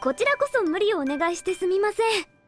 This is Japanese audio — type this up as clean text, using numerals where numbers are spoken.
こちらこそ無理をお願いしてすみません。